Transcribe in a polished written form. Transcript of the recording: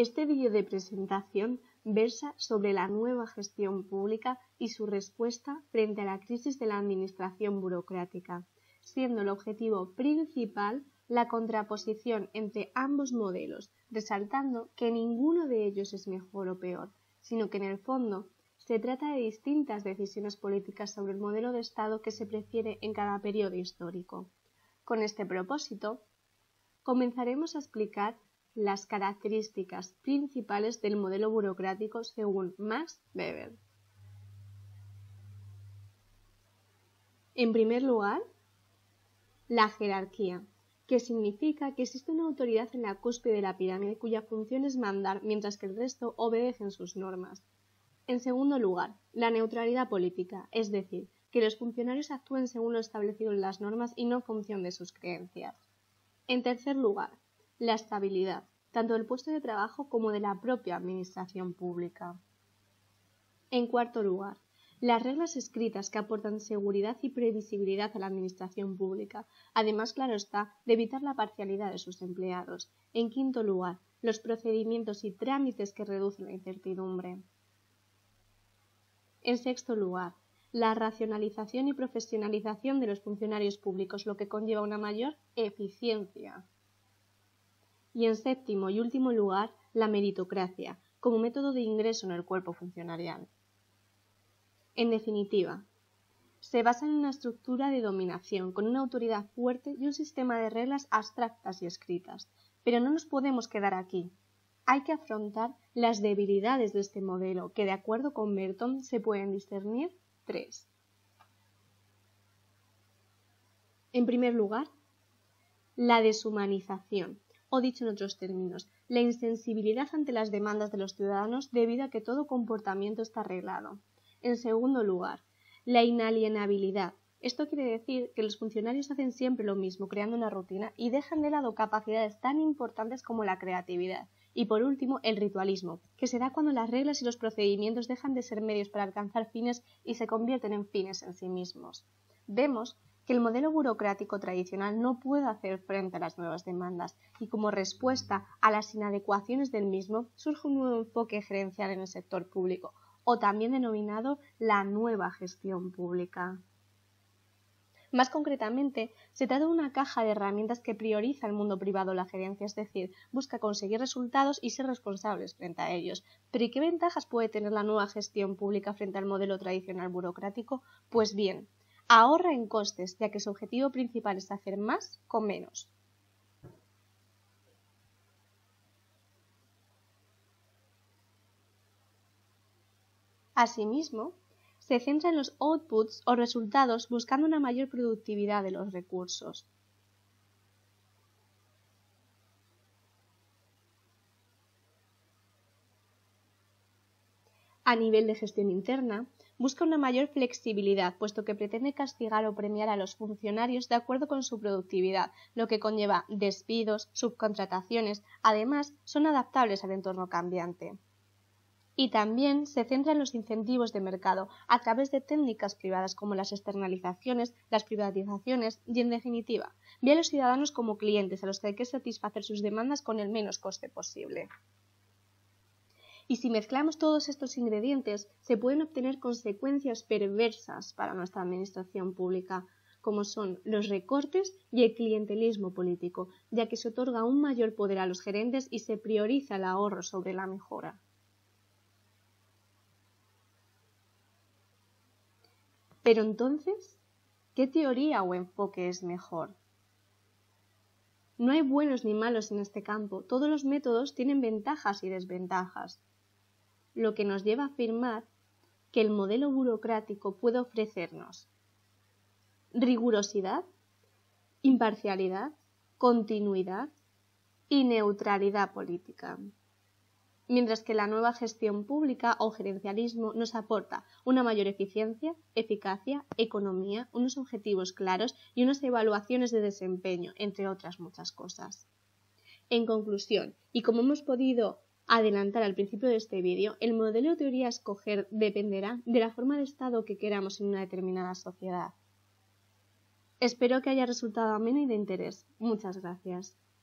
Este vídeo de presentación versa sobre la nueva gestión pública y su respuesta frente a la crisis de la administración burocrática, siendo el objetivo principal la contraposición entre ambos modelos, resaltando que ninguno de ellos es mejor o peor, sino que en el fondo se trata de distintas decisiones políticas sobre el modelo de Estado que se prefiere en cada periodo histórico. Con este propósito, comenzaremos a explicar las características principales del modelo burocrático según Max Weber. En primer lugar, la jerarquía, que significa que existe una autoridad en la cúspide de la pirámide cuya función es mandar mientras que el resto obedecen sus normas. En segundo lugar, la neutralidad política, es decir, que los funcionarios actúen según lo establecido en las normas y no en función de sus creencias. En tercer lugar, la estabilidad, tanto del puesto de trabajo como de la propia administración pública. En cuarto lugar, las reglas escritas que aportan seguridad y previsibilidad a la administración pública, además, claro está, de evitar la parcialidad de sus empleados. En quinto lugar, los procedimientos y trámites que reducen la incertidumbre. En sexto lugar, la racionalización y profesionalización de los funcionarios públicos, lo que conlleva una mayor eficiencia. Y en séptimo y último lugar, la meritocracia, como método de ingreso en el cuerpo funcionarial. En definitiva, se basa en una estructura de dominación con una autoridad fuerte y un sistema de reglas abstractas y escritas. Pero no nos podemos quedar aquí. Hay que afrontar las debilidades de este modelo, que de acuerdo con Merton se pueden discernir tres. En primer lugar, la deshumanización, o dicho en otros términos, la insensibilidad ante las demandas de los ciudadanos debido a que todo comportamiento está arreglado. En segundo lugar, la inalienabilidad. Esto quiere decir que los funcionarios hacen siempre lo mismo, creando una rutina, y dejan de lado capacidades tan importantes como la creatividad. Y por último, el ritualismo, que se da cuando las reglas y los procedimientos dejan de ser medios para alcanzar fines y se convierten en fines en sí mismos. Vemos que el modelo burocrático tradicional no puede hacer frente a las nuevas demandas y como respuesta a las inadecuaciones del mismo surge un nuevo enfoque gerencial en el sector público, o también denominado la nueva gestión pública. Más concretamente, se trata de una caja de herramientas que prioriza el mundo privado la gerencia, es decir, busca conseguir resultados y ser responsables frente a ellos. ¿Pero y qué ventajas puede tener la nueva gestión pública frente al modelo tradicional burocrático? Pues bien, ahorra en costes, ya que su objetivo principal es hacer más con menos. Asimismo, se centra en los outputs o resultados buscando una mayor productividad de los recursos. A nivel de gestión interna, busca una mayor flexibilidad, puesto que pretende castigar o premiar a los funcionarios de acuerdo con su productividad, lo que conlleva despidos, subcontrataciones, además son adaptables al entorno cambiante. Y también se centra en los incentivos de mercado a través de técnicas privadas como las externalizaciones, las privatizaciones y, en definitiva, ve a los ciudadanos como clientes a los que hay que satisfacer sus demandas con el menos coste posible. Y si mezclamos todos estos ingredientes, se pueden obtener consecuencias perversas para nuestra administración pública, como son los recortes y el clientelismo político, ya que se otorga un mayor poder a los gerentes y se prioriza el ahorro sobre la mejora. Pero entonces, ¿qué teoría o enfoque es mejor? No hay buenos ni malos en este campo, todos los métodos tienen ventajas y desventajas, lo que nos lleva a afirmar que el modelo burocrático puede ofrecernos rigurosidad, imparcialidad, continuidad y neutralidad política. Mientras que la nueva gestión pública o gerencialismo nos aporta una mayor eficiencia, eficacia, economía, unos objetivos claros y unas evaluaciones de desempeño, entre otras muchas cosas. En conclusión, y como hemos podido adelantar al principio de este vídeo, el modelo de teoría a escoger dependerá de la forma de Estado que queramos en una determinada sociedad. Espero que haya resultado ameno y de interés. Muchas gracias.